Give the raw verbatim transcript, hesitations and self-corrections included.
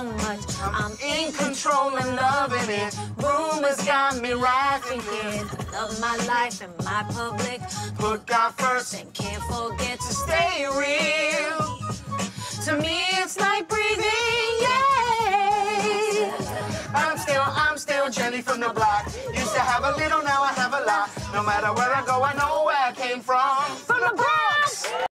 so much. I'm in control and loving it. Rumors got me right thinking. I love my life and my public. Put God first and can't forget to stay real. To me, it's like breathing, yeah. I'm still, I'm still Jenny from the block. Used to have a little, now I have a lot. No matter where I go, I know where I came from. From the Bronx!